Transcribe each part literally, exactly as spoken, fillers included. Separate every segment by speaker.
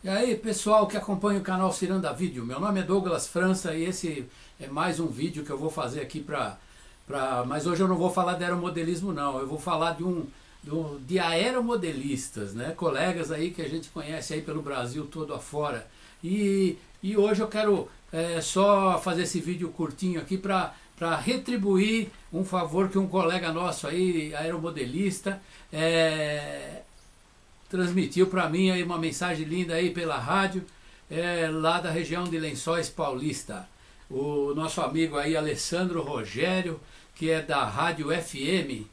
Speaker 1: E aí, pessoal que acompanha o canal Ciranda Vídeo, meu nome é Douglas França e esse é mais um vídeo que eu vou fazer aqui para... Pra, mas hoje eu não vou falar de aeromodelismo não, eu vou falar de um do, de aeromodelistas, né? Colegas aí que a gente conhece aí pelo Brasil todo afora. E, e hoje eu quero é, só fazer esse vídeo curtinho aqui para para retribuir um favor que um colega nosso aí, aeromodelista, é, transmitiu para mim aí uma mensagem linda aí pela rádio, é, lá da região de Lençóis Paulista. O nosso amigo aí, Alessandro Rogério, que é da Rádio F M,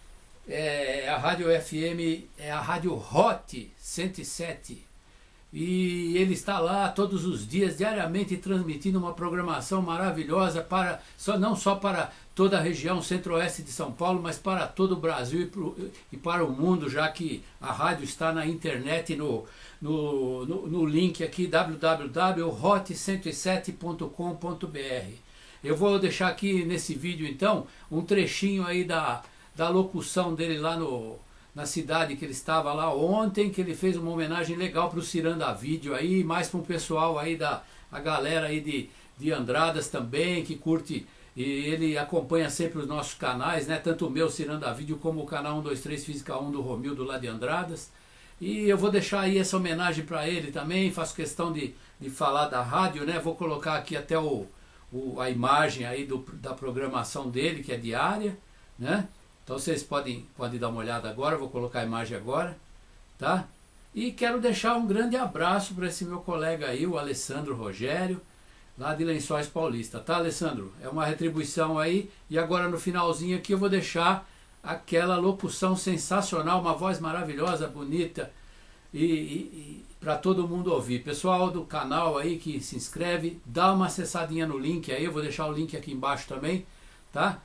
Speaker 1: é, a Rádio F M é a Rádio Hot cento e sete, e ele está lá todos os dias, diariamente, transmitindo uma programação maravilhosa, para, só, não só para toda a região centro-oeste de São Paulo, mas para todo o Brasil e, pro, e para o mundo, já que a rádio está na internet, no, no, no, no link aqui, w w w ponto hot cento e sete ponto com ponto b r. Eu vou deixar aqui nesse vídeo, então, um trechinho aí da, da locução dele lá no... na cidade que ele estava lá ontem, que ele fez uma homenagem legal para o Ciranda Vídeo aí, mais para o pessoal aí da a galera aí de, de Andradas também, que curte, e ele acompanha sempre os nossos canais, né, tanto o meu Ciranda Vídeo como o canal um dois três Física um do Romildo lá de Andradas. E eu vou deixar aí essa homenagem para ele também, faço questão de, de falar da rádio, né, vou colocar aqui até o, o, a imagem aí do, da programação dele, que é diária, né. Então vocês podem, podem dar uma olhada agora, vou colocar a imagem agora, tá? E quero deixar um grande abraço para esse meu colega aí, o Alessandro Rogério, lá de Lençóis Paulista, tá, Alessandro? É uma retribuição aí, e agora no finalzinho aqui eu vou deixar aquela locução sensacional, uma voz maravilhosa, bonita, e, e, e para todo mundo ouvir. Pessoal do canal aí que se inscreve, dá uma acessadinha no link aí, eu vou deixar o link aqui embaixo também, tá?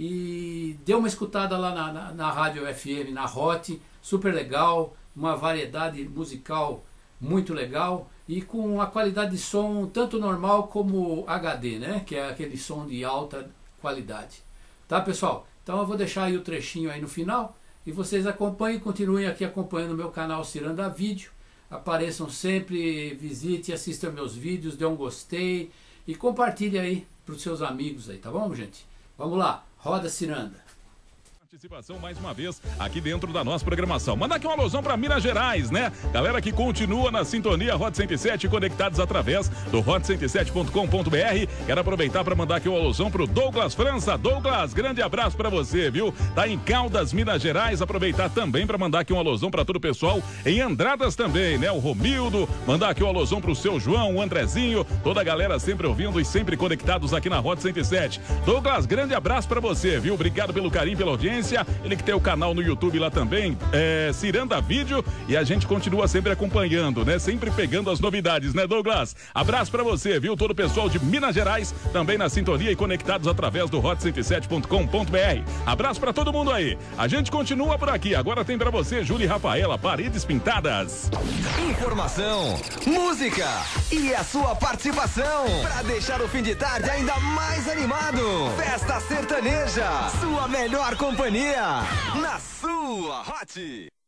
Speaker 1: E dê uma escutada lá na, na, na Rádio F M, na Hot, super legal, uma variedade musical muito legal e com uma qualidade de som tanto normal como H D, né? Que é aquele som de alta qualidade. Tá, pessoal? Então eu vou deixar aí o trechinho aí no final e vocês acompanhem, continuem aqui acompanhando o meu canal Ciranda Vídeo. Apareçam sempre, visite, assistam meus vídeos, dê um gostei e compartilhe aí para os seus amigos aí, tá bom, gente? Vamos lá, roda Ciranda.
Speaker 2: Participação mais uma vez aqui dentro da nossa programação. Manda aqui uma alusão para Minas Gerais, né? Galera que continua na sintonia Hot cento e sete, conectados através do hot cento e sete ponto com ponto b r. Quero aproveitar para mandar aqui uma alusão pro Douglas França. Douglas, grande abraço para você, viu? Tá em Caldas, Minas Gerais. Aproveitar também para mandar aqui uma alusão para todo o pessoal em Andradas também, né? O Romildo, mandar aqui uma alusão pro seu João, o Andrezinho, toda a galera sempre ouvindo e sempre conectados aqui na Hot cento e sete. Douglas, grande abraço para você, viu? Obrigado pelo carinho, pela audiência. Ele que tem o canal no YouTube lá também, é, Ciranda Vídeo, e a gente continua sempre acompanhando, né? Sempre pegando as novidades, né, Douglas? Abraço pra você, viu? Todo o pessoal de Minas Gerais também na sintonia e conectados através do hot cento e sete ponto com ponto b r. Abraço pra todo mundo aí. A gente continua por aqui. Agora tem pra você, Júlia e Rafaela, Paredes Pintadas.
Speaker 3: Informação, música e a sua participação pra deixar o fim de tarde ainda mais animado. Festa Sertaneja, sua melhor companhia na sua Hot.